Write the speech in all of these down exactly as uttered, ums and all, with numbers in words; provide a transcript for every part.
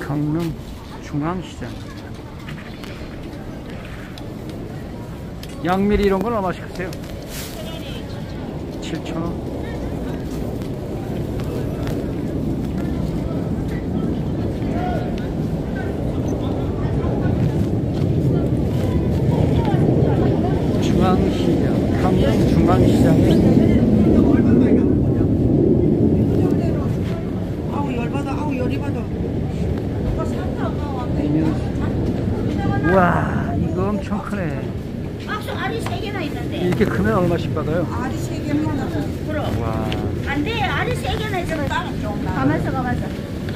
강릉 중앙시장. 양미리 이런 건 얼마씩 하세요? 칠천 원. 중앙시장, 강릉 중앙시장에 아우 열받아, 아우 열이 받아. 우와, 이거 엄청 크네. 박수 알이 세 개나 있는데. 이렇게 크면 얼마씩 받아요? 알이 세 개만 하고. 그럼. 와, 안 돼, 알이 세 개나 있으면 가만있어, 가만있어.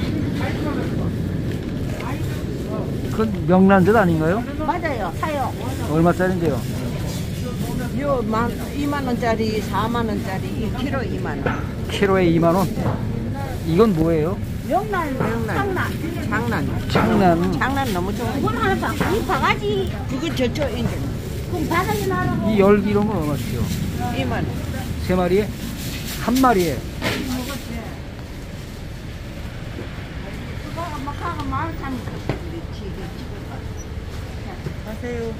그건 명란젓 아닌가요? 맞아요, 사요. 얼마짜린데요? 요 만, 이만 원짜리, 사만 원짜리, 이 킬로 이만 원. 키로에 이만 원? 이건 뭐예요? 명란, 명란. 장난. 장난. 장난. 장난 너무 좋아. 그건 하나 봐. 이 바가지, 그거 저쪽 이제 그럼 바가지 나라고. 이 열기름은 얼마씩요? 이만 원. 세 마리에? 한 마리에? 그거 엄마가 마을 사는 거. 가세요.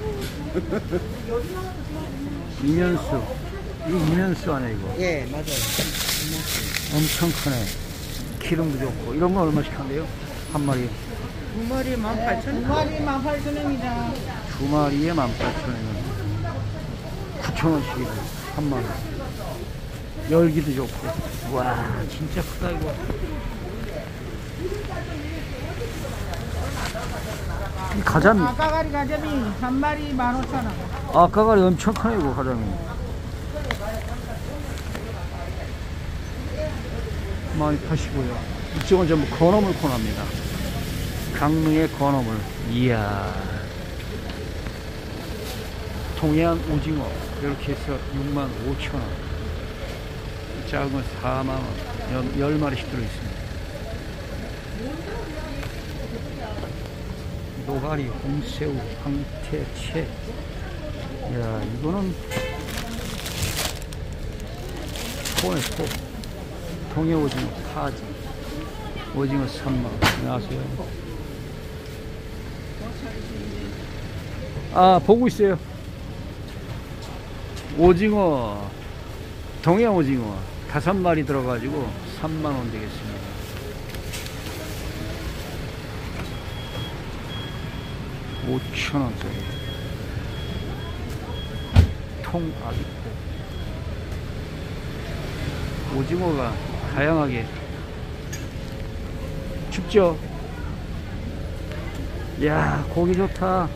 이면수. 이거 이면수 아니야 이거? 예, 맞아요. 엄청 크네. 기름도 좋고. 이런 건 얼마씩 한대요? 한 마리에? 두 마리 만 팔천 원. 두 마리 만 팔천 원입니다. 두 마리에 만 팔천 원. 구천 원씩이고 한 마리. 열기도 좋고. 와, 진짜 크다 이거. 이 가자미. 아까가리 가자미 한 마리 만 오천 원. 아까가리 엄청 크네 이거 가자미. 많이 파시고요. 이쪽은 전부 건어물 코너입니다. 강릉의 건어물. 이야. 동해안 오징어 이렇게 해서 육만 오천 원. 작은 건 사만 원. 열 마리씩 들어있습니다. 노가리, 홍새우, 황태, 채. 야, 이거는 포네, 포. 동해 오징어, 파지. 오징어 삼만 원. 안녕하세요. 아, 보고 있어요. 오징어, 동해 오징어 다섯 마리 들어가지고 삼만 원 되겠습니다. 오천 원짜리 통아귀포. 오징어가 다양하게 춥죠? 이야, 고기 좋다.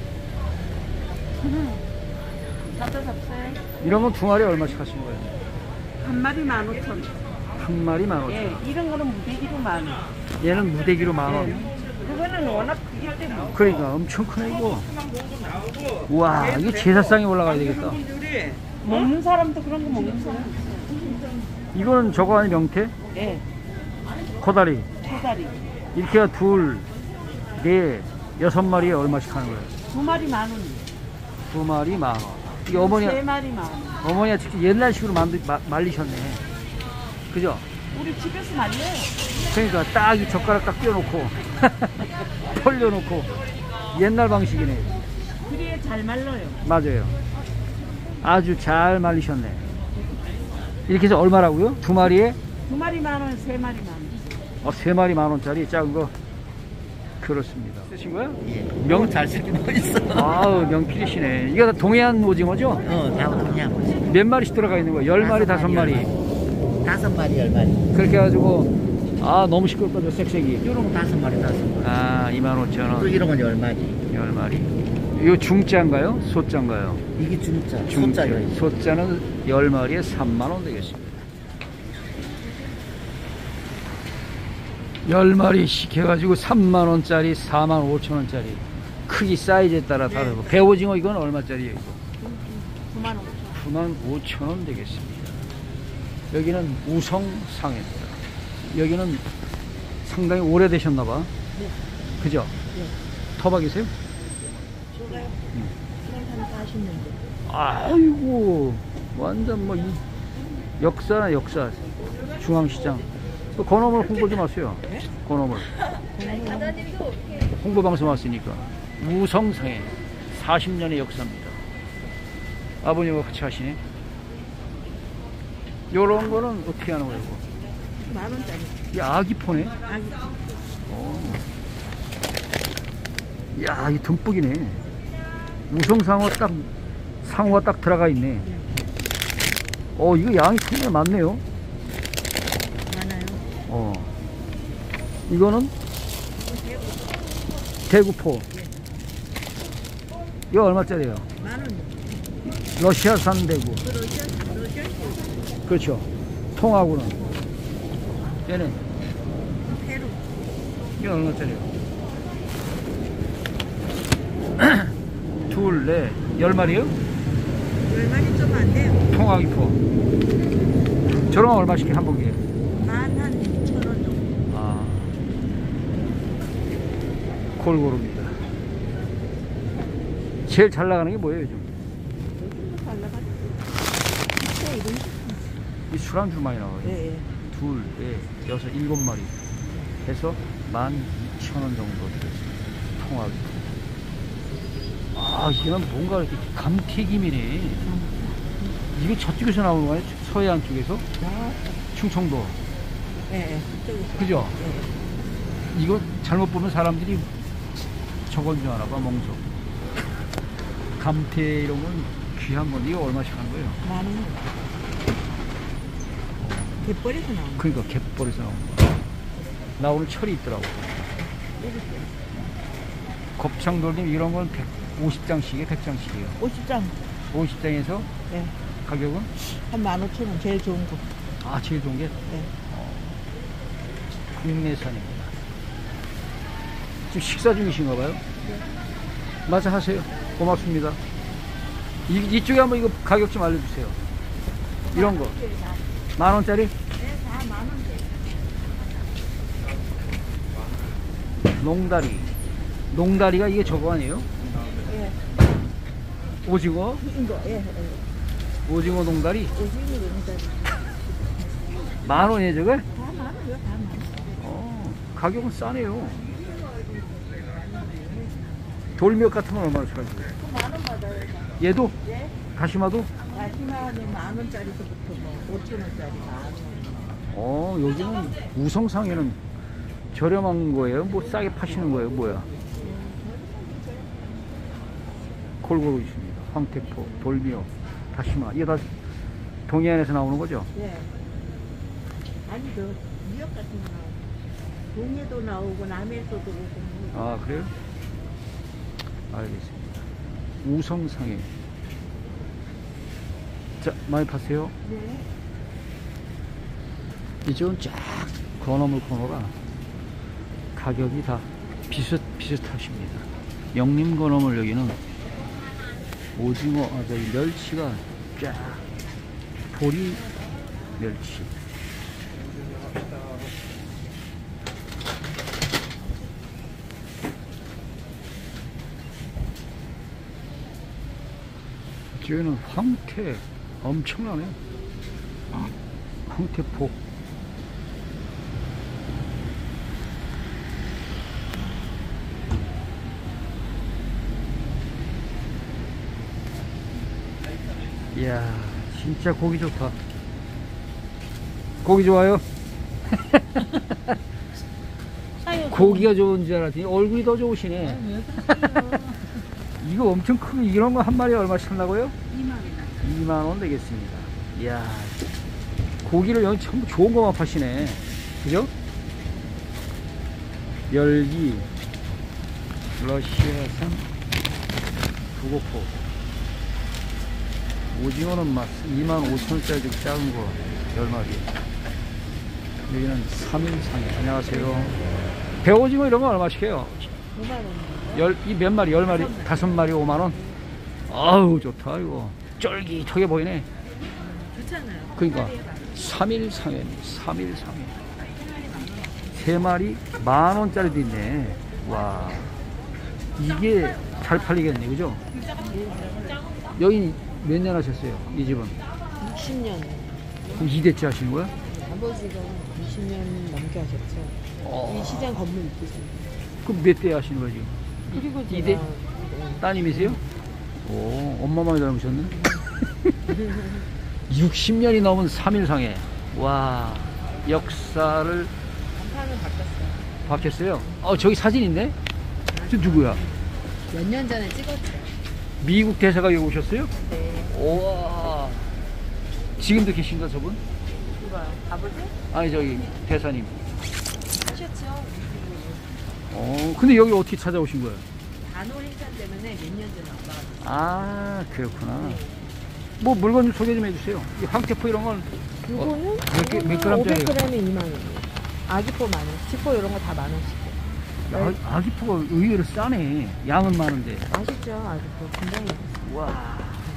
잡다 잡세. 이런 건 두 마리 얼마씩 하신 거예요? 한 마리 만 오천 원. 한 마리 만 오천 원. 예, 이런 거는 무대기로 만 원. 얘는 무대기로 만 원. 예. 그거는 워낙 크기 때문에. 그러니까 엄청 크네 이거. 우와, 이거 제사상에 올라가야 되겠다. 먹는 사람도 그런 거 먹는 사람. 이거는 저거 아니 명태? 예, 코다리. 초다리. 이렇게 해서 둘, 네, 여섯 마리에 얼마씩 하는 거예요? 두 마리 만 원. 두 마리 만 원. 이게 어머니, 세 마리 만 원. 어머니가 직접 옛날식으로 만들, 마, 말리셨네. 그죠? 우리 집에서 말려요. 그러니까 딱 이 젓가락 딱 띄워놓고 털려놓고 옛날 방식이네. 그래야 잘 말려요. 맞아요. 아주 잘 말리셨네. 이렇게 해서 얼마라고요? 두 마리에? 두 마리 만 원, 세 마리 만 원. 어, 세 마리 만 원짜리 작은 거. 그렇습니다. 쓰신 거야? 예. 명 잘 쓰긴 뭐 있어. 아우, 명필이시네. 이게 다 동해안 오징어죠? 어, 다 그냥 몇 마리씩 들어가 있는 거야? 열 마리, 다섯 마리. 다섯 마리, 열 마리. 그렇게 해가지고, 아, 너무 시끄럽다, 색색이. 이런 거 다섯 마리, 다섯 마리. 아, 이만 오천 또 원. 이런 건 열 마리. 열 마리. 이거 중자인가요? 소자인가요? 이게 중자, 중자. 소자요. 소자는 열 마리에 삼만 원 되겠습니다. 열 마리씩 해가지고 삼만 원짜리, 사만 오천 원짜리. 크기 사이즈에 따라 다르고. 배오징어 이건 얼마짜리예요? 구만 원. 구만 오천 원 되겠습니다. 여기는 우성상입니다. 여기는 상당히 오래되셨나봐. 네. 그죠? 네. 터박이세요? 저가요? 음. 그냥 한 사십 년대. 아이고, 완전 뭐, 이 역사나 역사. 중앙시장. 그 건어물 홍보 좀 하세요. 건어물. 홍보 방송 왔으니까. 우성상해 사십 년의 역사입니다. 아버님과 같이 하시네. 요런 거는 어떻게 하는 거예요? 이거? 만 원짜리. 이 아기포네. 아기. 어. 야, 이 듬뿍이네. 우성상어 딱, 상어가 딱 들어가 있네. 어, 이거 양이 정말 많네요. 많아요. 어. 이거는 대구포. 이거 얼마짜리예요? 만 원. 러시아산 대구. 그 러시아 러시아 그렇죠. 통하고는. 얘는 페루. 이거 얼마짜리예요? 둘, 넷, 열 마리요? 열 마리 좀 안 돼요. 통화기포. 저런 건 얼마씩 한 봉지에? 만한 천 원 정도. 아. 골고루입니다. 제일 잘 나가는 게 뭐예요, 요즘? 요즘도 잘 나가죠. 이거 이 술안주 많이 나와요. 예, 예. 둘, 넷, 여섯, 일곱 마리 해서 만 이천 원 정도 들었습니다. 통화기포. 아, 이건 뭔가 이렇게 감튀김이네. 이게 저쪽에서 나오는 거예요? 서해안 쪽에서? 충청도. 예, 예. 저기. 그죠? 이거 잘못 보면 사람들이 저건 줄 알아 봐, 멍석. 감태 이런 건 귀한 건데, 이거 얼마씩 하는 거예요? 만 원. 갯벌에서 나온 거. 그러니까 갯벌에서 나오는 거. 나 오늘 철이 있더라고. 곱창돌림 이런 건 백오십 장씩이에요, 백 장씩이에요. 오십 장. 오십 장에서 예. 가격은? 한 만 오천 원 제일 좋은 거. 아, 제일 좋은 게? 예. 국내산입니다. 지금 식사 중이신가 봐요? 네. 맞아, 하세요. 고맙습니다. 이, 이쪽에 한번 이거 가격 좀 알려주세요. 이런 거. 만 원짜리? 네, 다 만 원짜리. 농다리. 농다리가 이게 저거 아니에요? 예. 오징어? 이거, 예. 예. 오징어 농다리? 오징어 농다리. 만 원이에요, 저걸? 다 만 원이요, 다 만 원. 어, 가격은 싸네요. 돌미역 같은 건 얼마나 쳐가지고? 만원 받아요. 얘도? 예. 다시마도? 다시마는 만 원짜리서부터 뭐 오천 원짜리 만 원. 어, 여기는 우성상에는 저렴한 거예요? 뭐 싸게 파시는 거예요? 뭐야? 골고루 있습니다. 황태포, 돌미역, 다시마. 이게 다 동해안에서 나오는 거죠? 예. 아니, 저 미역 같은 거 나오고. 동해도 나오고, 남해에서도 오고. 아, 그래요? 알겠습니다. 우성상에. 자, 많이 파세요. 네. 이쪽은 쫙 건어물 코너가 가격이 다 비슷, 비슷하십니다. 영림 건어물 여기는 오징어, 아, 저기 멸치가 쫙 보리 멸치. 저기는 황태 엄청나네. 황태포. 이야, 진짜 고기 좋다. 고기 좋아요? 고기가 좋은 줄 알았더니 얼굴이 더 좋으시네. 이거 엄청 크고 이런 거 한 마리에 얼마씩 한다고요? 이만 원. 이만 원 되겠습니다. 이야, 고기를 여기 전부 좋은 거만 파시네. 그죠? 열기, 러시아산, 부고포. 오징어는 막 이만 오천 원짜리 좀 작은 거 열 마리. 여기는 삼 일 상해. 안녕하세요. 배오징어 이런 거 얼마씩 해요? 오만 원. 열, 이 몇 마리? 열 마리? 다섯 마리 오만 원? 아우, 좋다, 이거. 쫄깃하게 보이네. 좋잖아요. 그러니까, 삼 일 상해. 삼 일 상해. 세 마리 만 원짜리도 있네. 와. 이게 잘 팔리겠네, 그죠? 여기 몇 년 하셨어요? 이 집은? 육십 년. 그럼 이 대째 하시는 거야? 아버지가 이십 년 넘게 하셨죠. 어. 이 시장 건물 있으세요. 그럼 몇 대 하시는 거예요, 지금? 그리고 이 제가 대? 따님이세요? 오, 엄마 많이 닮으셨네. 육십 년이 넘은 삼일상에 와, 역사를 간판을 바꿨어요. 바뀌었어요. 어, 저기 사진 있네? 저 누구야? 몇 년 전에 찍었죠. 미국 대사가 여기 오셨어요? 네. 우와. 지금도 계신가 저분? 누가요? 아버지? 아니 저기 대사님. 하셨죠. 어, 근데 여기 어떻게 찾아오신 거예요? 단오 행사 때문에 몇 년 전에 왔다가 아, 그렇구나. 뭐 물건 좀 소개 좀 해주세요. 이 황태포 이런 건 이거는 몇 개- 몇 그램짜리예요? 오백 그램에 이만 원이에요. 아기포 만 원, 지포 이런 거 다 만 원씩. 아, 아기포가 의외로 싸네. 양은 많은데. 맛있죠, 아기포. 굉장히 맛있어요. 와,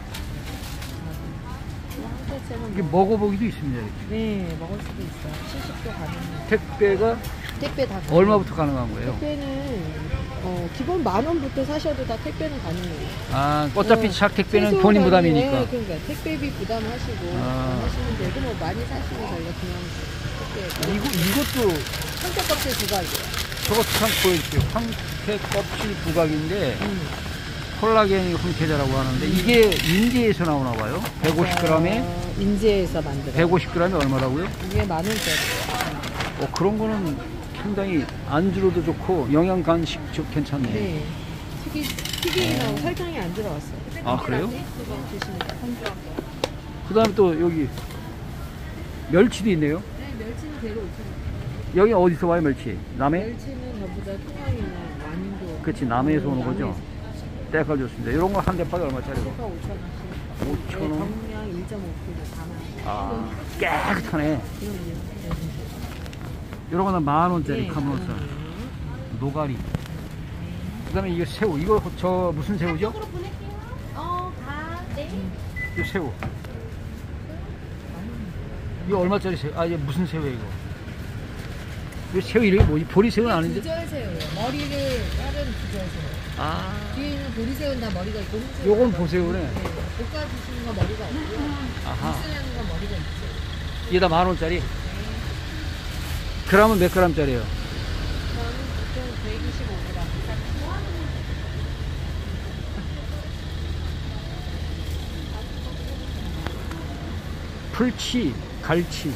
황태채는 이게 뭐, 먹어보기도 있습니다. 이렇게. 네, 먹을 수도 있어요. 칠십도 가능해요. 택배가 택배 다 가능해요. 얼마부터 가능한 거예요? 택배는 어, 기본 만 원부터 사셔도 다 택배는 가능해요. 아, 어차피 어, 차 택배는 최소 본인 가격에, 부담이니까. 그러니까 택배비 부담하시고 아. 하시면 되고 뭐 많이 사시면 저희가 그냥 택배. 이거, 이것도 청태 껍질 부각이에요. 저것도 참 보여주세요. 황태 껍질 부각인데 음. 콜라겐이 황태자라고 하는데 이게 인제에서 나오나 봐요. 백오십 그램에 어, 인제에서 만들어요. 백오십 그램이 얼마라고요? 이게 만 원짜리예요. 어, 그런 거는 상당히 안주로도 좋고 영양 간식 좀 괜찮네. 네. 튀기, 튀김이 나오고 설탕이 안 들어갔어요. 아, 그래요? 그거 드시면 돼요. 그 다음에 또 여기 멸치도 있네요. 네, 멸치는 대로 오천 원. 여기 어디서 와요, 멸치? 남해? 멸치는 전부 다 통영이나 완도. 그치, 남해에서 오는 거죠? 때깔 좋습니다. 이런 거 한 대파가 얼마짜리고? 대파 오천 원씩. 오천 원. 경량 일 점 오 킬로그램 다 나와요. 아, 깨끗하네. 그럼요. 이런 거는 만 원짜리 네, 카모사. 만 노가리. 그 다음에 이거 새우. 이거 저 무슨 새우죠? 어, 다, 네. 이거 새우. 이거 얼마짜리 새우? 아, 이게 무슨 새우예요, 이거? 이 새우 이름이 뭐지? 보리새우는 아닌데? 부절새우예요. 머리를 자른 부절새우. 아, 뒤에 있는 보리새우는 다 머리가 있고 흰새우. 요건 보새우네. 네. 볶아 드시는 거 머리가 없고요. 아하. 육수내는 건 머리가 있죠. 이게 다 만 원짜리? 그램은 몇 그램짜리예요? 저는 보통 백이십오 그램. 풀치, 갈치.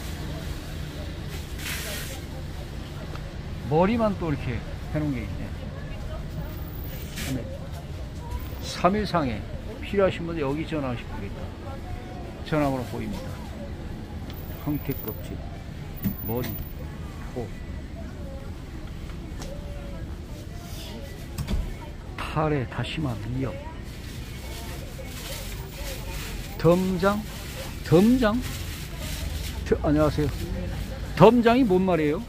머리만 또 이렇게 해놓은 게 있네. 삼일상에 필요하신 분들 여기 전화하시면 되겠다. 전화번호 보입니다. 황태 껍질, 머리, 포, 타레, 다시마, 미역, 덤장, 덤장? 더, 안녕하세요. 덤장이 뭔 말이에요?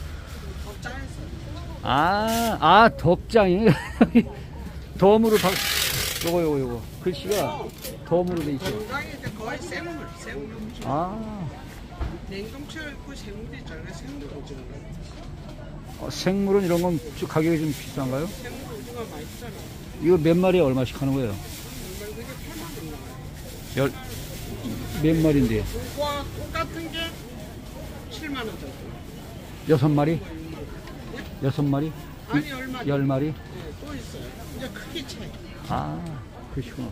아, 아, 덕장이. 덤으로 박, 요거, 요거, 요거. 글씨가 덤으로 돼 있어요. 건강이 이제 거의 생물, 생물. 아, 냉동채 있고 생물이 있잖아요. 생물 오징어. 어, 생물은 이런 건 좀 가격이 좀 비싼가요? 생물 오징어 맛있잖아요. 이거 몇 마리에 얼마씩 하는 거예요? 정말 그게 팔만 원 나와요. 열, 몇 마리인데요? 그거와 똑같은 게 칠만 원 정도. 여섯 마리? 여섯 마리? 아니 얼마? 열 마리? 네, 또 있어요. 이제 크기 차이. 아, 그러시구나.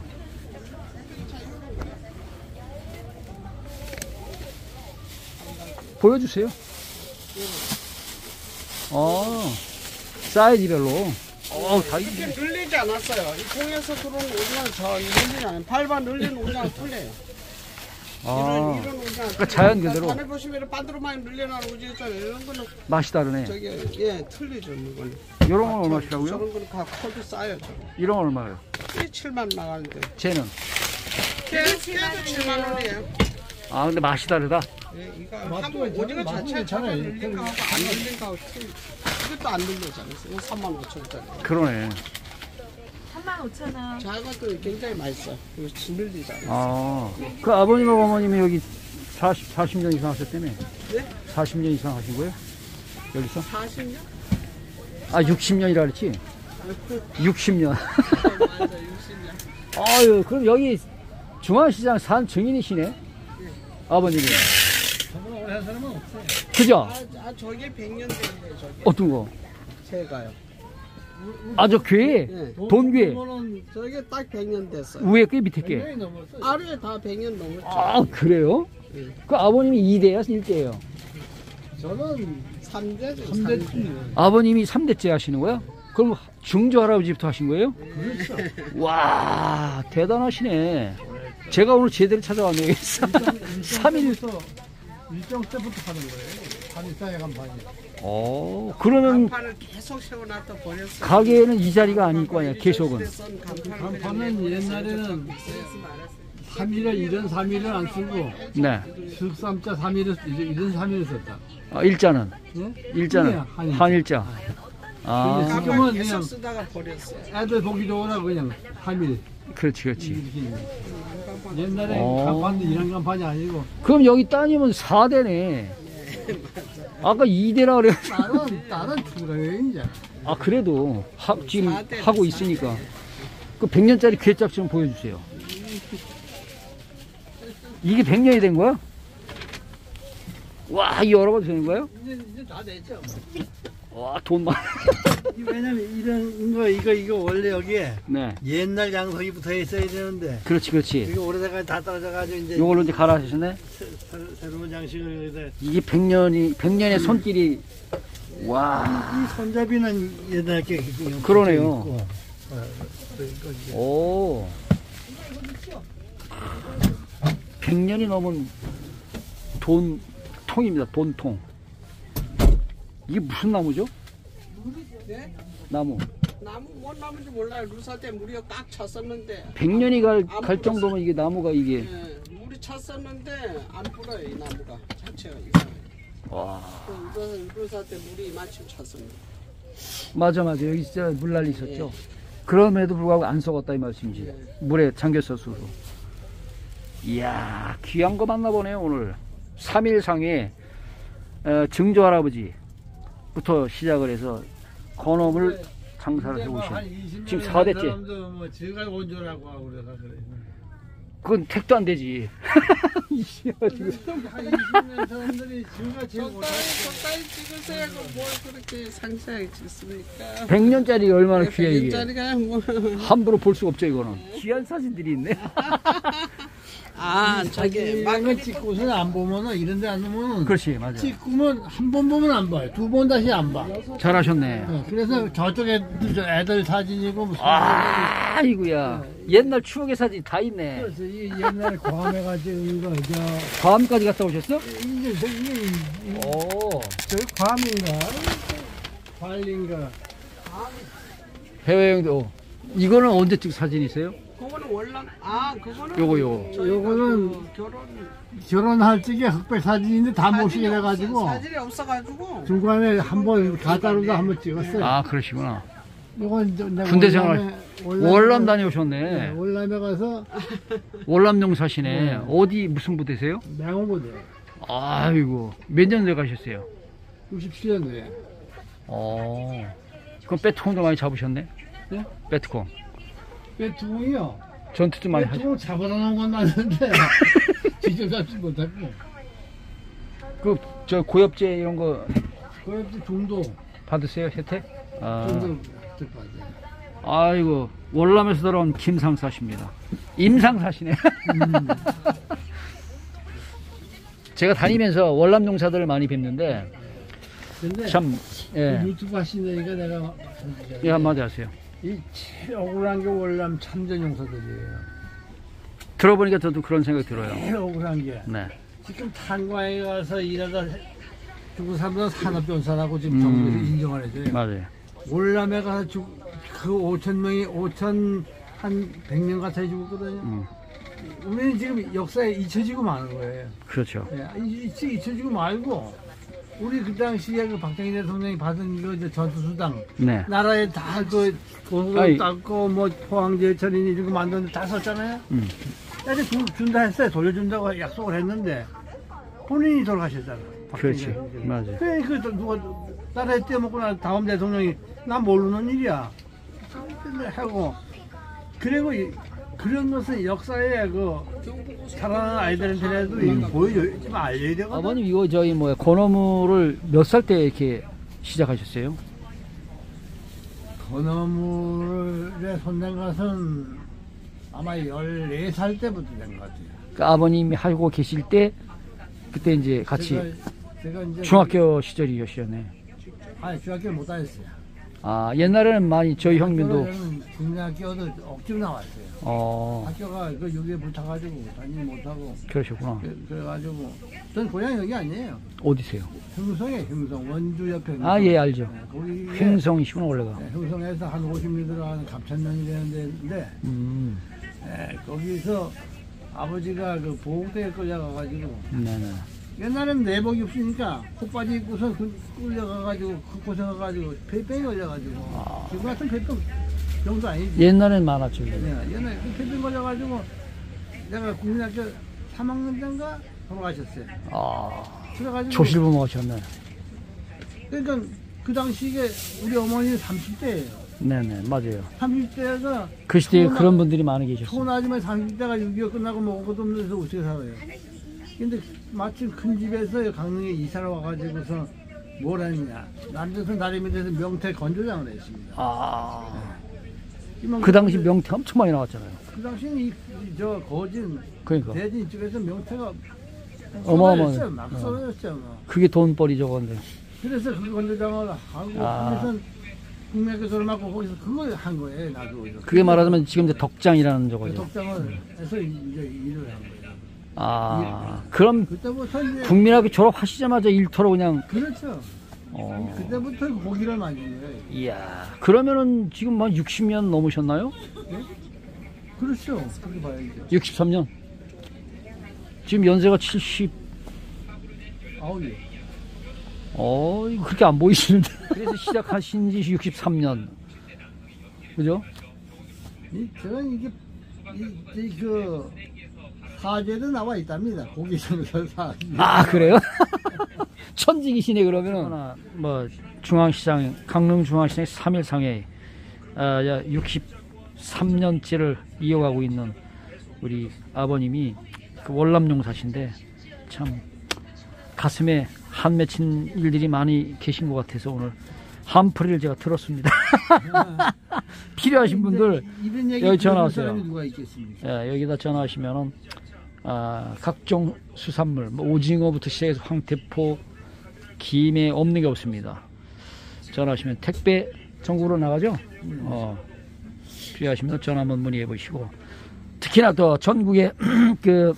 보여주세요. 어, 사이즈별로. 어, 다 이렇게 있네. 늘리지 않았어요. 이 공에서 들어온 오징어는 저 늘리지 않아요. 밟아 늘리는 오징어 틀려요. 아, 이런 이런 오징어. 그러니까 자연 그대로. 안에 보시면 반대로 많이 늘려놓은 오징어 있잖아요. 이런 거는 맛이 다르네. 저기 예 틀리죠 이거는. 이런 건 얼마시라고요? 저런 거는 다 컬도 싸요. 저런. 이런 건 얼마예요? 이게 칠만 나가는데. 쟤는? 깨도 칠만 원이에요. 아, 근데 맛이 다르다. 예, 이거 한번 오징어 자체 저거 늘린 거하고 안 늘린 거하고 틀. 이것도 안 늘렸잖아요. 이거 삼만 오천 원짜리. 그러네. 삼만 오천 원. 작아도 굉장히 맛있어. 이거 늘리잖아요. 아, 그 아버님하고 어머님이 여기 사십, 사십 년 이상 하셨다며? 네? 사십 년 이상 하신 거예요? 여기서? 사십 년? 아, 육십 년이라 그랬지? 육십 년. 맞아, 육십 년. 아유, 그럼 여기 중앙시장 산 증인이시네? 아버님이. 얘기하는 사람은 없어요. 그죠? 아, 아 저게 백 년 됐네 저게. 어떤 거? 제가요. 아, 저 괴? 네. 돈괴? 저게 딱 백 년 됐어요. 위에 꽤 밑에 꽤? 굉장히 넘었어요. 아래 다 백 년 넘었죠. 아, 그래요? 네. 그 아버님이 이 대야, 일 대예요? 저는 삼 대죠. 삼 대 팀이에요. 아버님이 삼 대째 하시는 거야? 그럼 증조 할아버지부터 하신 거예요? 그렇죠. 와, 대단하시네. 제가 오늘 제대로 찾아왔네요. 삼 일. 일정 때부터 하는 거예요. 한일사에 간판이. 어, 그러면 간판을 계속 세워놨다 버렸어요. 가게에는 이 자리가 아닐 거 아니야, 계속은. 간판은 옛날에는 삼 일에 일은 삼 일은 안 쓰고 네. 십삼자 삼 일을 일은 삼 일을 썼다. 아, 일자는? 예? 일자는? 한일자. 한일자. 아, 근데 간판 지금은 계속 그냥 쓰다가 버렸어요. 애들 보기 좋으라고 그냥 삼 일 그렇지, 그렇지. 이렇게 있는 거예요. 옛날에 어. 간판도 이런 간판이 아니고 그럼 여기 따님은 사 대네. 아까 이 대라 그래. 다른 다른 추가여행이잖아. 아, 그래도 하, 지금 사 대네, 하고 사 있으니까. 그 백 년짜리 괴짝 좀 보여주세요. 이게 백 년이 된 거야? 와, 이 열어봐도 되는 거예요? 이제 이제 다 됐죠. 와, 돈 많아. 왜냐면 이런 거 이거 이거 원래 여기에 네. 옛날 양석이 붙어 있어야 되는데 그렇지, 그렇지. 이거 오래돼가 다 떨어져가지고 이제 요걸로 이제 갈아 하셨네? 새, 새, 새로운 양식을 여기다. 이게 백 년이, 백 년의 손길이, 와. 이 손잡이는 옛날 게 있고, 그러네요. 있고. 어, 또 이거 이제 오. 백 년이 넘은 돈, 통입니다. 돈통. 이게 무슨 나무죠? 네? 나무. 나무 뭔 나무인지 몰라요. 루사 때 물이 꽉 찼었는데. 백 년이 갈, 안 갈 정도면 이게 나무가 이게. 예, 물이 찼었는데 안 불어요 이 나무가 자체가 이상해요. 와. 그 루사 때 물이 이만큼 찼습니다. 맞아, 맞아. 여기 진짜 물난리 있었죠. 그럼에도 불구하고 안 썩었다 이 말씀이지. 예. 물에 잠겼었어도. 이야, 귀한 거 만나보네요, 오늘. 삼 일 상에, 어, 증조 할아버지부터 시작을 해서 건어물 장사를 해오신. 지금 사 대째. 뭐 제가 원조라고 하고 그래서 그래. 그건 택도 안 되지. 이씨야, 지금. 한 이십 년 사람들이 지금가 제일 적당히 못하는 적당히 찍으세요. 뭘 그렇게 상세하게 찍습니까? 백 년짜리 얼마나 귀해, 이게. 짜리가 뭐. 함부로 볼 수가 없죠, 이거는. 귀한 사진들이 있네. 아 저기 막을 막걸리 찍고서는 안 보면은 이런데 안 보면은 그렇지, 맞아. 찍으면 한 번 보면 안 봐요. 두 번 다시 안 봐. 잘하셨네. 어, 그래서 저쪽 애들, 저 애들 사진이고 무슨 아, 아이고야. 옛날 추억의 사진 다 있네. 그래서 이 옛날에 과메가지고 이거 저 과암까지 갔다 오셨어? 이게 이게 오. 저 괌인가 발린가 해외여행도. 이거는 언제 찍은 사진이세요? 그거는 월남 아 그거는 요거, 요거. 저희가 요거는 그 결혼 결혼할 적에 흑백 사진인데 다 모시게 사진이 돼가지고 없어, 사진이 없어가지고 중간에 한번 가다로도 한번 찍었어요. 아, 그러시구나. 요건 저 내가 군대 월남에- 생활. 월남에- 월남 네, 다녀오셨네. 월남에 가서 월남용 사시네. 네. 어디 무슨 부대세요? 맹호부대 아이고, 몇 년대 가셨어요? 육십칠 년도에 어. 그럼 배트콩도 많이 잡으셨네? 네? 배트콩. 배트공이요. 전투도 많이 하셨. 배트공 잡아다 놓은 건 맞는데 직접 잡지 못했고 그, 저 고엽제 이런 거 그것도 중도 받으세요? 혜택? 아. 중도 받아요. 아이고, 월남에서 돌아온 김상사십니다. 임상사시네. 음. 제가 다니면서 월남 용사들을 많이 뵙는데, 근데 참, 예. 그 유튜브 하시니까 내가 예, 한마디 하세요. 이 제일 억울한 게 월남 참전 용사들이에요. 들어보니까 저도 그런 생각이 들어요. 제일 억울한 게 네. 지금 탄광에 가서 일하다 죽은 사람들은 산업변사라고 지금 음. 정부에서 인정을 해줘요. 맞아요. 월남에 가서 죽, 그 오천 명이 오천 한 백 명 가까이 죽었거든요. 음, 우리는 지금 역사에 잊혀지고 마는 거예요. 그렇죠. 예, 잊- 잊혀지고 말고 우리 그 당시에 그 박정희 대통령이 받은 그 이제 전투수당 네. 나라에 다그 아이. 돈을 닦고 뭐 포항제철인 이런 거 만드는데 다 썼잖아요. 음. 애들 준다 했어요. 돌려준다고 약속을 했는데 본인이 돌아가셨잖아. 박정희 그렇지. 대통령이. 맞아요. 그래 그 누가 나라에 떼먹고 난 다음 대통령이 난 모르는 일이야. 근데 하고 그리고 이- 그런 것은 역사에 그 살아나는 아이들한테라도 음. 보여줘 좀 알려야 되거든. 아버님 이거 저희 뭐야 건어물을 몇 살 때 이렇게 시작하셨어요? 건어물에 손댄 것은 아마 열네 살 때부터 된 것 같아요. 그 아버님이 하고 계실 때 그때 이제 같이 제가, 제가 이제 중학교 시절이셨네. 아니 중학교 못 다녔어요. 아 옛날에는 많이 저희 형님도 국민학교도 억지로 나왔어요. 어 학교가 그 여기에 붙어가지고 다니지 못하고 그러셨구나. 그래, 그래가지고 전 고향 여기 아니에요. 어디세요? 흥성에 흥성 원주 옆에 흥성. 아 예 알죠. 네, 거기 횡성이시구나 원래가. 네, 흥성에서 한 오십 리 들어가는 갑천면이 되는 데인데 음 네, 거기서 아버지가 그 보호대에 끌려가가지고 네네. 옛날엔 내복이 없으니까 콧바지 입고서 그 끌려가가지고 그 고생해가지고 폐병이 걸려가지고 아. 지금 같은 폐병 정도 아니지. 옛날엔 많았죠. 이게. 네, 옛날에 그 폐병 걸려가지고 내가 국민학교 삼 학년 때인가 돌아가셨어요. 아 그래가지고 조실부모 하셨네. 그러니까 그 당시에 우리 어머니는 삼십 대예요. 네네 맞아요. 삼십 대가 그 시대에 초나- 그런 분들이 많이 계셨어요. 초나지만 삼십 대가 육이오 끝나고 먹을 것도 없는데서 어떻게 살아요? 근데 마침 큰 집에서 강릉에 이사를 와가지고서 뭘 했냐. 남조선 다리미 돼서 명태 건조장을 했습니다. 아. 이만 그 당시 명태 엄청 많이 나왔잖아요. 그 당시는 이, 이, 저 거진 그러니까 대진 쪽에서 명태가 어마어마해. 쏟아졌어요. 막 어. 쏟아졌죠. 뭐. 그게 돈벌이죠, 근데. 그래서 그 건조장을 하고 아. 그래서 국민학교를 맡고 거기서 그걸 한 거예요. 나도. 그게 말하자면 지금 이제 덕장이라는 그 저거죠. 독장을 해서 이제 일을 한 거예요. 아, 그럼 그때부터 이제 국민학교 졸업하시자마자 일터로 그냥. 그렇죠. 어. 그때부터 고기를 만든 거예요. 이야, 그러면은 지금 한 육십 년 넘으셨나요? 그렇죠. 그렇게 봐야죠. 육십삼 년. 지금 연세가 칠십. 아우 예. 어, 이거 그렇게 안 보이시는데. 그래서 시작하신 지 육십삼 년. 그죠? 이 저는 이게 이, 이, 그 사제도 나와 있답니다. 고기 정서 사. 아, 그래요? 천직이시네, 그러면은. 뭐, 중앙시장, 강릉중앙시장의 삼 일 상해, 아, 육십삼 년째를 이어가고 있는 우리 아버님이 그 월남용사신데, 참, 가슴에 한 맺힌 일들이 많이 계신 것 같아서 오늘 한풀이를 제가 들었습니다. 필요하신 분들 이런 얘기 여기 전화 들을 오세요. 사람이 누가 있겠습니까? 예, 여기다 전화하시면은 아, 각종 수산물, 뭐 오징어부터 시작해서 황태포, 김에 없는 게 없습니다. 전화하시면 택배 전국으로 나가죠. 어, 필요하시면 전화 한번 문의해 보시고, 특히나 또 전국에 그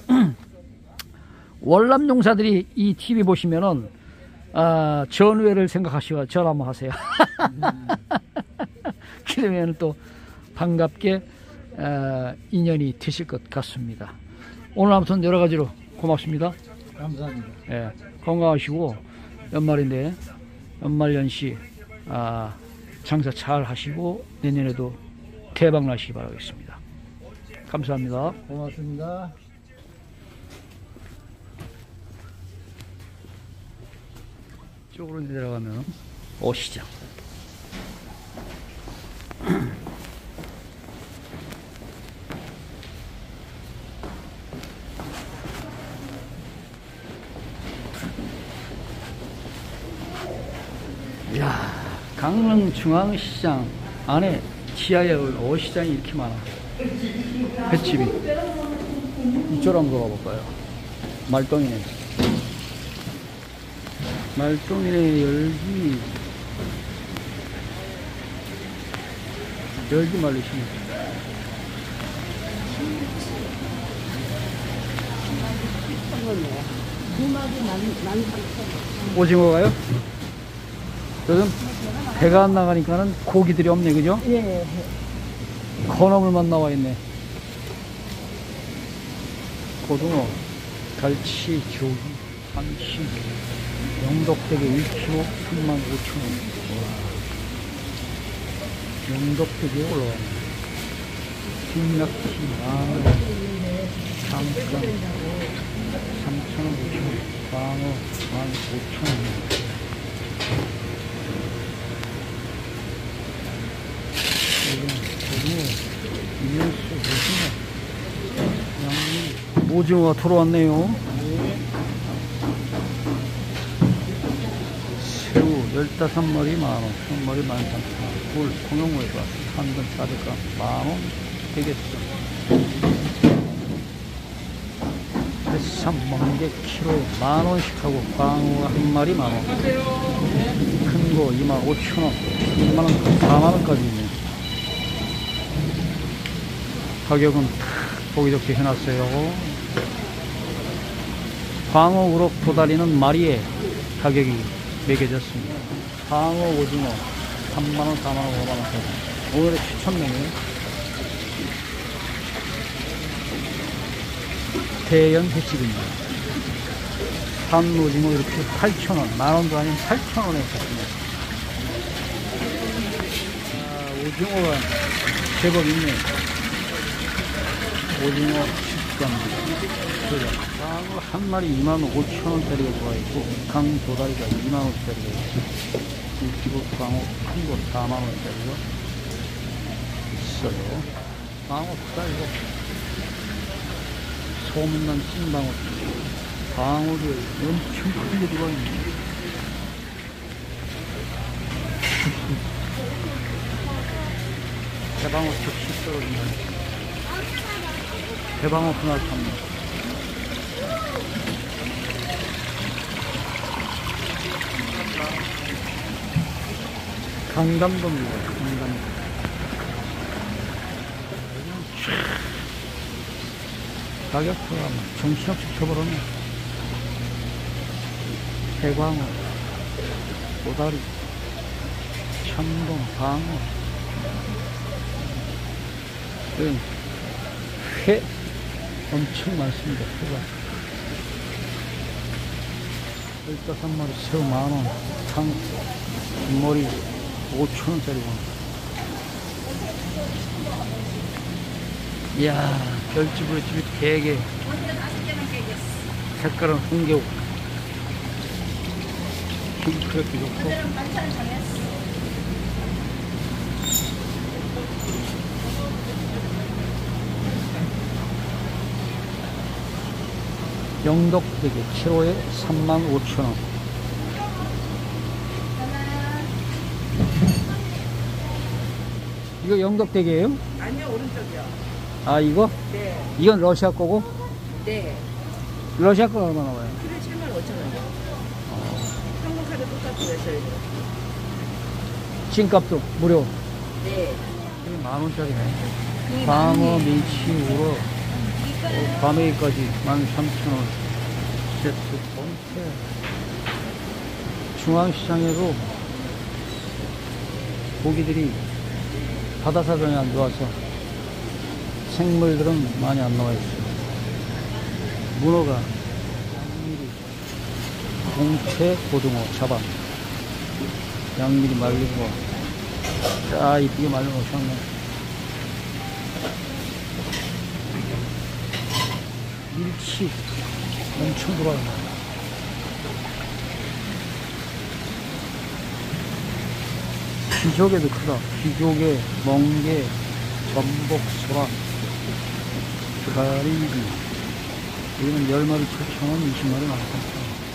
월남 용사들이 이 티비 보시면은 아, 전우회를 생각하시고 전화 한번 하세요. 그러면 또 반갑게 아, 인연이 되실 것 같습니다. 오늘 아무튼 여러 가지로 고맙습니다. 감사합니다. 예, 건강하시고 연말인데 연말연시 아, 장사 잘 하시고 내년에도 대박 나시기 바라겠습니다. 감사합니다. 고맙습니다. 쪽으로 내려가면 오시장. 이야, 강릉중앙시장 안에 지하에 오시장이 이렇게 많아. 횟집이. 이쪽으로 한번 가볼까요? 말똥이네. 말똥이네. 열기 열기 말리시네. 오징어가요? 요즘 배가 안 나가니까는 고기들이 없네, 그죠? 예. 건어물만 나와 있네. 고등어, 갈치, 조기, 삼치, 영덕대게 일 킬로그램 삼만 오천 원. 영덕대게 올라가네. 빈낙지, 망어, 상장, 삼천 원, 오천 원. 광어, 만 오천 원. 고등어, 이면수, 오징어. 오징어가 들어왔네요. 새우 열다섯 마리 만원, 한 마리 만삼천 원. 굴 통영무에서 한 근 사백 그램 만원 되겠어. 해삼 먹는 게 키로에 만원씩 하고 광어가 한 마리 만원. 큰 거 이만 오천 원, 이만 원, 사만 원까지 있네. 가격은 보기 좋게 해놨어요. 광어, 우럭, 도다리는 마리에 가격이 매겨졌습니다. 광어, 오징어 삼만 원, 사만 원, 오만 원까지. 오늘의 추천 메뉴 대연 횟집입니다. 산 오징어 이렇게 팔천 원, 만 원도 아닌 팔천 원에 샀습니다. 아, 오징어가 제법 있네. 오징어 식감입니다. 광어 한 마리 이만 오천 원짜리가 들어와있고, 강도다리가 이만 원짜리가 있고, 일기고 광어 큰 거 사만 원짜리가 있어요. 광어 도다리가 소문난 찐방어, 광어를 엄청 크게 들어와있네. 대방어 접시 떨어진다. 대방어 하나 삽니다. 강담도입니다. 강담도. 가격표가 정신없이 쳐버렸네. 해광어, 도다리, 참돔, 방어, 회 엄청 많습니다. 회가 열다섯 마리 새우 만원, 탕, 뒷머리 오천 원짜리고. 이야, 별집으로집이 되게 색깔은 홍게우 핑크럽게 좋고. 영덕대게 키로에 삼만 오천 원. 이거 영덕대게예요? 아니요, 오른쪽이요. 아, 이거? 네. 이건 러시아 거고? 네. 러시아 거 얼마 나와요? 키로에 칠만 오천 원이요. 한국 카드 똑같아요, 저희도. 찐값도 무료. 네. 만 원짜리네. 광어, 민치, 우럭, 어, 과메기까지 만 삼천 원. 세트 본체. 중앙시장에도 고기들이 바다사정이 안 좋아서 생물들은 많이 안 나와 있어요. 문어가 양미리, 공채, 고등어, 자반, 양미리 말린 거, 자 이쁘게 말려 놓으셨네. 밀치 엄청 들어와요. 기조개도 크다. 기조개, 멍게, 전복, 소라, 가리비. 여기는 열 마리 칠천 원, 이십 마리 만 삼천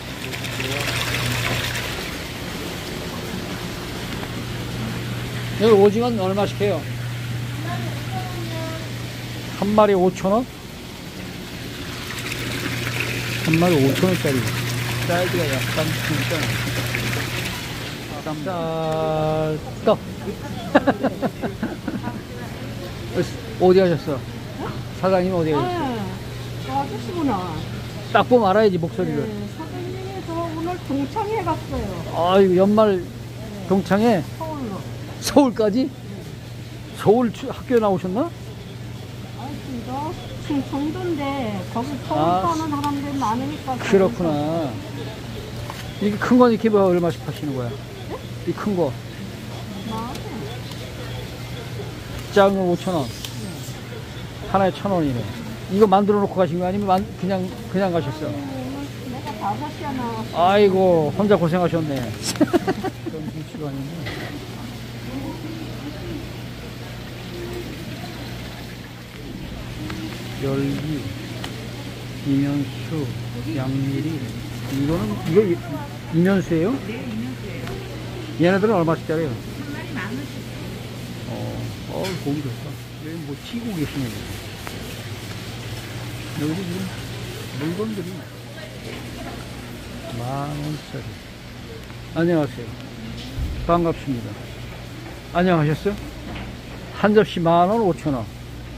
원. 여기 오징어는 얼마씩 해요? 한 마리 오천 원? 한 마리 오천 원짜리. 사이즈가 약간 크니까. 쌀떡. 어디 가셨어? 사장님 어디 가셨어? 아, 저 아저씨구나. 딱 보면 알아야지 목소리를. 네, 사장님이 저 오늘 동창회 갔어요. 아유 연말 동창회 서울로. 서울까지? 서울 추- 학교에 나오셨나? 아, 진짜 충청도인데 거기 서울 아, 사는 사람들 많으니까. 그렇구나. 이게 큰 건 이렇게 뭐 얼마씩 파시는 거야? 이 큰 거. 작은 거 오천 원. 하나에 천 원이네. 이거 만들어 놓고 가신 거 아니면 만, 그냥 그냥 가셨어? 내가 다섯 시에 나왔어. 아이고 혼자 고생하셨네. 점심시간인데. 열기 이면수, 양미리. 이거는, 이거 이- 이면수예요? 네, 이면수예요. 얘네들은 얼마짜리예요? 한 마리 만 원씩. 어, 어, 고기 좋다. 여기 뭐 튀고 계시네. 여기 지금 물건들이 만 원짜리. 안녕하세요. 반갑습니다. 안녕하셨어요? 한 접시 만 원, 오천 원.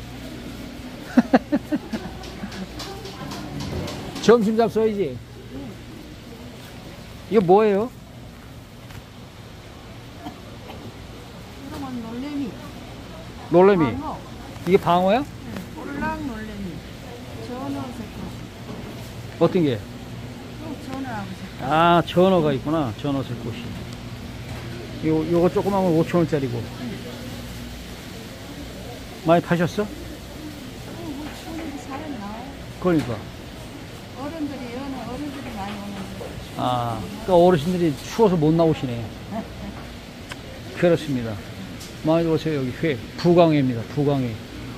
점심 잡숴야지. 이거 뭐예요? 그러면 놀래미. 놀래미. 방어. 이게 방어야? 꼴랑 놀래미. 전어 새끼. 어떤 게? 또 전어하고 새끼. 아, 전어가 있구나. 전어 새꽃이. 요, 요거 조그마한 오천 원짜리고. 많이 파셨어? 뭐 추운데 사람 나와요. 그러니까. 어른들이 여는 어른들이 많이 오는데. 아, 그러니까 어르신들이 추워서 못 나오시네. 그렇습니다. 많이 오세요. 여기 회. 부광회입니다. 부광회.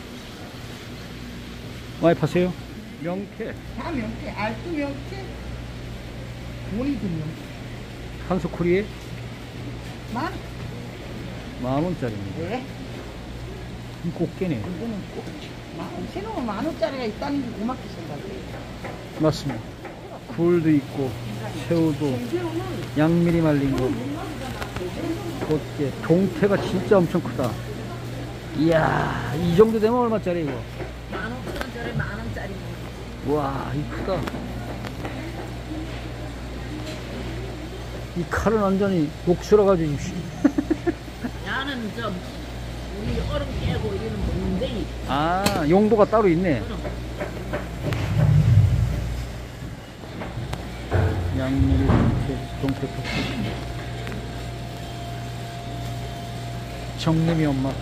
많이 파세요? 명태. 다 명태, 알도 명태, 보리도 명태. 한소쿠리에 만? 만 원짜리입니다. 네. 이 꽃게네. 이거는 꼭 만, 새로운 만 원짜리가 있다는 게 고맙게 생각해. 맞습니다. 굴도 있고, 새우도, 양미리 말린 거, 꽃게, 동태가 진짜 엄청 크다. 이야, 이 정도 되면 얼마짜리 이거? 만 오천 원짜리 만 원짜리. 와, 이 크다. 이 칼은 완전히 녹슬어가지고. 야는 좀 우리 얼음 깨고 이러는 몽댕이. 아, 용도가 따로 있네. 양미리 동태, 동태 토치. 정림이 엄마.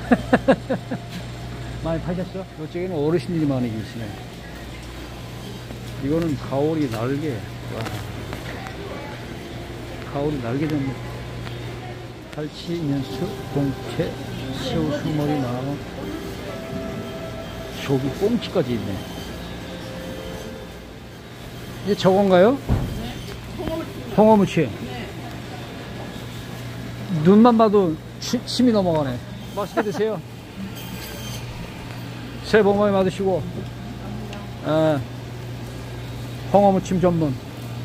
많이 파셨어? 이쪽에는 어르신들이 많이 계시네. 이거는 가오리 날개. 와. 가오리 날개 좀. 갈치, 이면수, 동태, 새우, 순머리, 만원. 저기 꽁치까지 있네. 이게 저건가요? 홍어무치. 눈만 봐도 치, 침이 넘어가네. 맛있게 드세요. 새해 복 많이 받으시고. 에, 홍어무침 전문.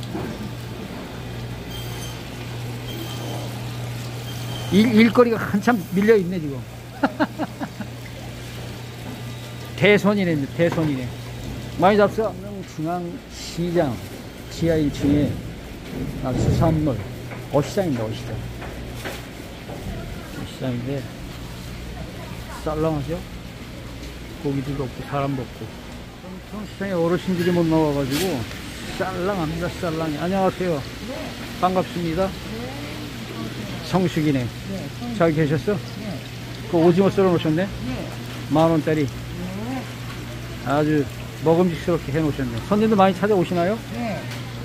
일, 일거리가 한참 밀려있네 지금. 대선이네, 대선이네. 많이 잡숴. 중앙시장 지하 일 층에 아, 수산물 어시장인데, 어시장. 어시장인데 썰렁하죠? 고기들도 없고 사람도 없고. 시장에 어르신들이 못 나와가지고 쌀랑합니다. 쌀랑해. 안녕하세요. 반갑습니다. 성숙이네. 잘 계셨어? 그 오징어 썰어 놓으셨네? 만 원짜리. 아주 먹음직스럽게 해 놓으셨네. 손님들 많이 찾아오시나요? 네.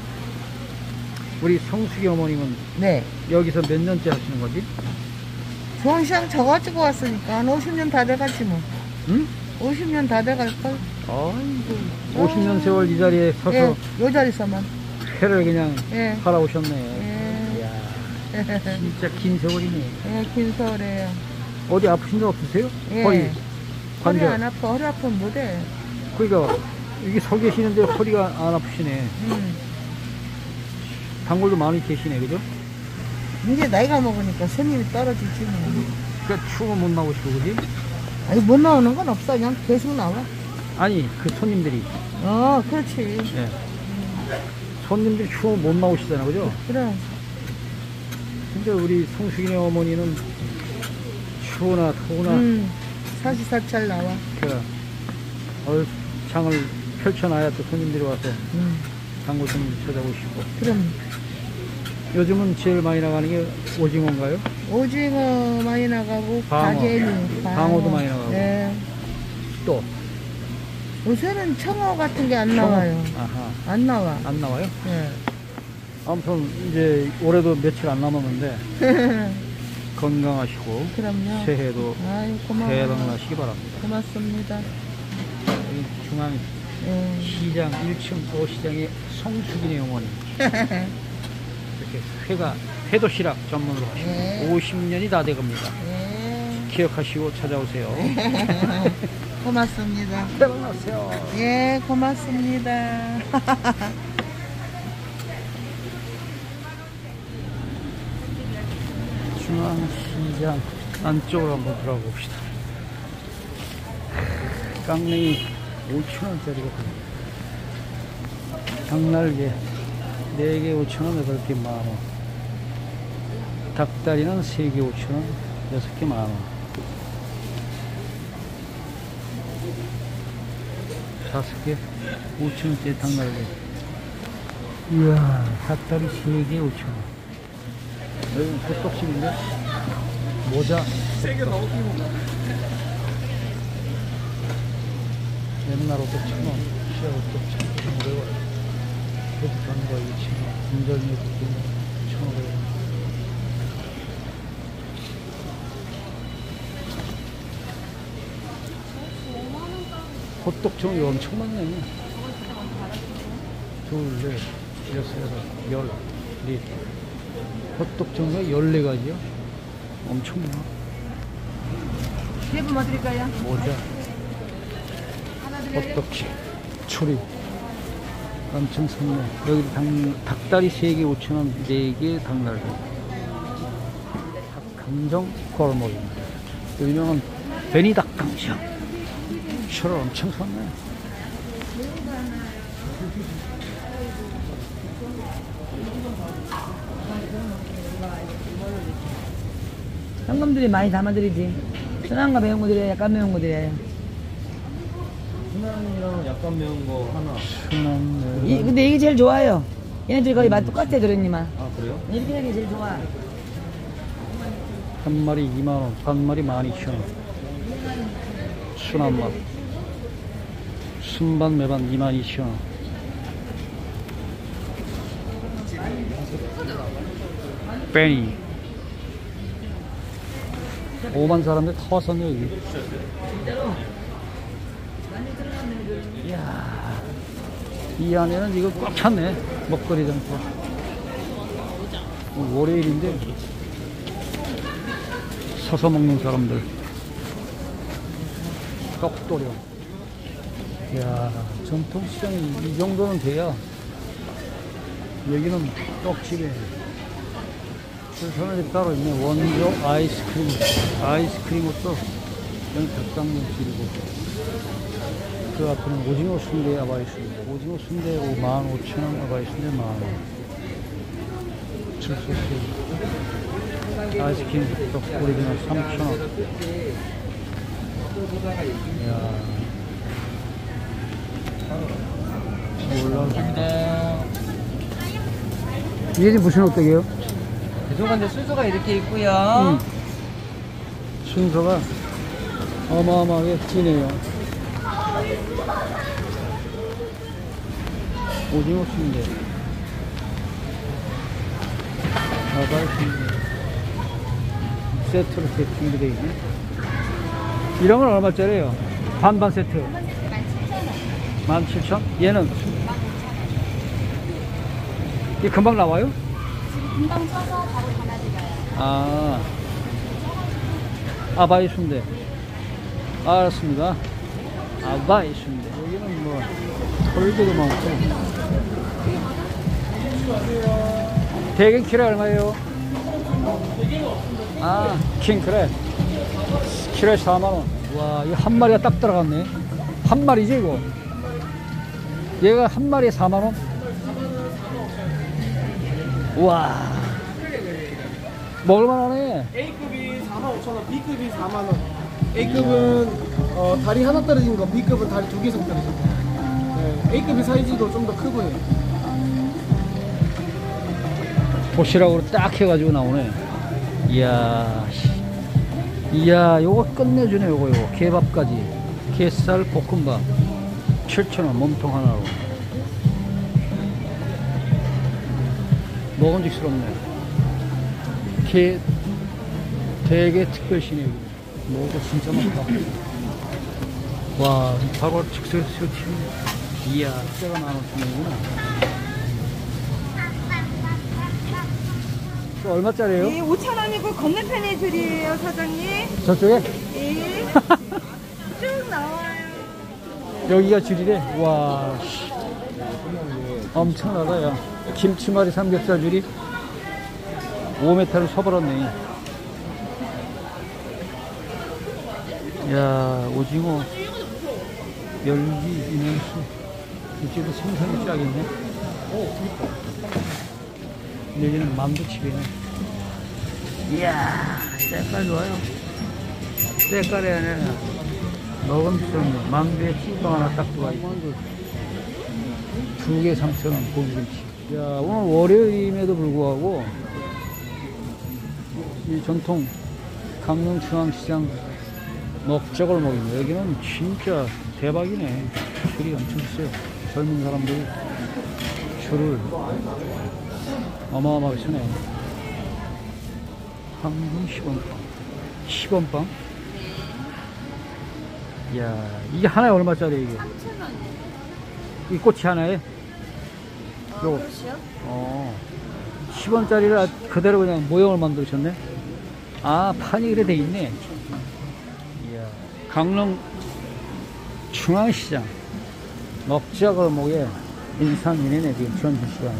우리 성숙이 어머님은 네. 여기서 몇 년째 하시는 거지? 좋은 저 가지고 왔으니까 한 오십 년 다 돼갔지 뭐. 응? 오십 년 다 돼갈걸. 아이고, 오십 년 세월 이 자리에 서서 예, 요 자리서만. 회를 그냥 예. 팔아오셨네. 예. 이야, 진짜 긴 세월이네. 예, 긴 서울에요. 어디 아프신 데 없으세요? 예. 허리, 허리 관절. 안 아파. 허리 아프면 못해. 그러니까 여기 서 계시는데 허리가 안 아프시네. 음. 단골도 많이 계시네, 그죠? 이제 나이가 먹으니까 손님이 떨어지지 뭐. 그러니까 추우면 못 나오시고, 그지? 아니, 못 나오는 건 없어. 그냥 계속 나와. 아니, 그 손님들이. 어, 그렇지. 예. 손님들이 추우면 못 나오시잖아, 그죠? 그래. 근데 우리 성숙이네 어머니는 추우나 더우나 음, 사시사철 나와. 그 어, 장을 펼쳐놔야 또 손님들이 와서 음, 단골 손님 찾아오시고. 그럼 요즘은 제일 많이 나가는 게 오징어인가요? 오징어 많이 나가고, 방어. 가게미, 방어도 많이 나가고. 예. 또 요새는 청어 같은 게 안 청어. 나와요. 아하, 안 나와. 안 나와요? 예. 아무튼 이제 올해도 며칠 안 남았는데 건강하시고 그럼요. 새해도 아유, 고마워요. 대박나시기 바랍니다. 고맙습니다. 여기 중앙 네. 시장 일 층 도시장의 성수기네 어머니. 이렇게 회가 회도시락 전문으로 하시고 네. 오십 년이 다 돼갑니다. 네. 기억하시고 찾아오세요. 고맙습니다. 대박 나세요. 예, 고맙습니다. 중앙시장 안쪽으로 한번 들어가 봅시다. 깡냉이 오천 원짜리거든요. 닭날개 네 개 오천 원, 여덟 개 만 원. 닭다리는 세 개 오천 원, 여섯 개 만 원. 다섯 개 오천 원짜리 닭날개. 이야, 닭다리 세 개 오천 원. 여기는 호떡집인데 모자 세게 넣어 끼고. 옛날 호떡 천 원, 시야 호떡 천오백 원, 호떡하는 거 이천 원, 인절미 호떡 천오백 원. 호떡 종이 엄청 많네. 둘, 넷, 여섯, 여덟, 열, 넷. 호떡 종류가 열네 가지요. 엄청 많아. 세분 뭐 드릴까요? 모자, 호떡집, 추리. 엄청 샀네. 여기 닭, 닭다리 세 개 오천 원, 네 개 닭날개. 닭강정 골목입니다. 유명한 베니닭강정. 추를 엄청 샀네. 현금들이 많이 담아드리지. 순한 거 매운 거 드려요? 약간 매운 거 드려요? 순한이랑 약간 매운 거 하나. 순한 이, 근데 이게 제일 좋아요. 얘네들이 거의 맛 똑같아, 도련님아. 아 그래요? 이렇게 하는 게 제일 좋아. 한 마리 이만 원, 반 마리 만 이천 원. 순한 맛. 순반 매반 이만 이천 원. 빼니. 오만 사람들 다 왔었네, 여기. 이야, 이 안에는 이거 꽉 찼네. 먹거리 장터. 월요일인데, 서서 먹는 사람들. 떡도령. 이야, 전통시장이 이 정도는 돼야. 여기는 떡집에. 선언이 따로 있네. 원조 아이스크림. 아이스크림도 여기 닭강정집이고. 그 앞에는 오징어 순대 아바 있습니다. 오징어 순대 만 오천 원, 아바 순대 만 원. 칠소스. 아이스크림 떡 오리지널 삼천 원. 이야. 올라갑니다. 이게 무슨 호떡이에요? 죄송한데 순서가 이렇게 있고요. 음. 순서가 어마어마하게 진해요. 오징어 순대, 사발 순대 세트로 세트 준비되어 있네. 이런 건 얼마짜리예요? 반반 세트 만 칠천 원? 얘는 이게 금방 나와요? 금방 쳐서 바로 담아드려요. 아, 아바이 순대. 알았습니다. 아바이 순대. 여기는 뭐, 털개도 많고. 대겐 키로에 얼마예요? 아, 킹크랩. 키로에 사만 원. 와, 이거 한 마리가 딱 들어갔네. 한 마리지, 이거? 얘가 한 마리에 사만 원? 우와, 먹을만하네. A급이 사만 오천 원, B급이 사만 원. A급은 어, 다리 하나 떨어진 거, B급은 다리 두 개 이상 떨어진 거. 네, A급이 사이즈도 좀 더 크 보여요. 도시락으로 딱 해가지고 나오네. 이야, 씨. 이야, 요거 끝내주네. 요거 요거 개밥까지. 게살 볶음밥 칠천 원 몸통 하나로. 먹음직스럽네. 게 되게 특별시네. 뭐가 진짜 많다. 와, 바로 즉석에서 튀네. 이야, 뼈가 만 오천 원이구나. 얼마짜리예요? 예, 오천 원이고 건너편에 줄이에요, 사장님. 저쪽에? 예. 쭉 나와요. 여기가 줄이래. 와, 씨. 엄청나다, 야. 김치말이 삼겹살 줄이 오 미터를 서버렸네. 야, 오징어, 열기, 이면수. 이쪽도 생선이 쫙있네. 여기는 만두집이네. 이야, 색깔 좋아요. 색깔이 아니라 먹음직스럽네. 만두에 찌꺼 하나 딱 들어가 있고. 두 개 삼천 원 고기김치. 야, 오늘 월요일임에도 불구하고 이 전통 강릉중앙시장 먹자골목입니다. 여기는 진짜 대박이네. 줄이 엄청 있어요. 젊은 사람들이 줄을 어마어마하게 서네요. 황금 십 원 빵. 십 원 빵? 이야, 이게 하나에 얼마짜리 이게? 삼천 원. 이 꼬치 하나에? 어, 그렇지요? 어, 십 원짜리를 그대로 그냥 모형을 만드셨네? 아, 판이 그래 돼 있네. 이야, 강릉 중앙시장 먹자골목에 인산인해네, 지금 점심시간에.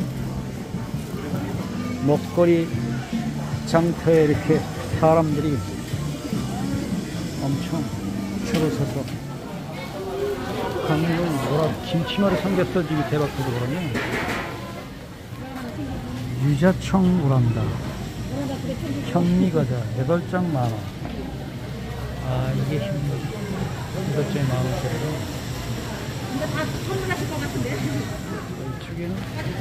먹거리 장터에 이렇게 사람들이 엄청 줄을 서서 강릉 뭐라 김치말이 삼겹살 집이 대박 터져 그러네. 유자청 우란다, 현미과자 여덟 장 만 원. 아, 이게 현미 여덟 장에 만 원짜리로. 근데 다 선물하실 것 같은데? 이쪽에는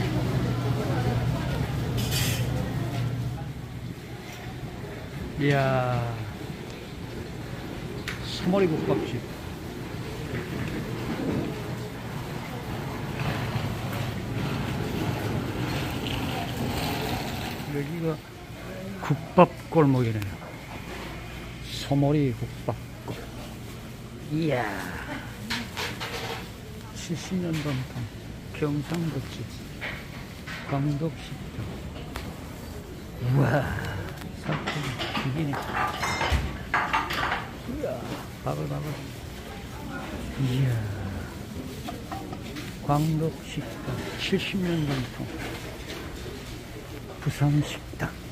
이야, 소머리 국밥집. 여기가 국밥골목이네요. 소머리 국밥골. 이야, 칠십 년 전통 경상도집 감독식당. 우와, 살코기 죽이네. 이야, 바글바글. 이야, 광덕식당 칠십 년 전통 부산식당.